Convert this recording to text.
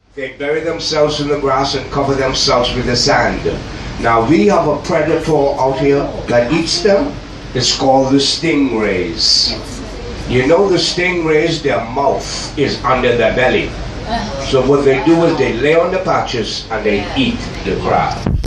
They bury themselves in the grass and cover themselves with the sand. Now we have a predator out here that eats them. It's called the stingrays. You know the stingrays, their mouth is under their belly. So what they do is they lay on the patches and they eat the crab.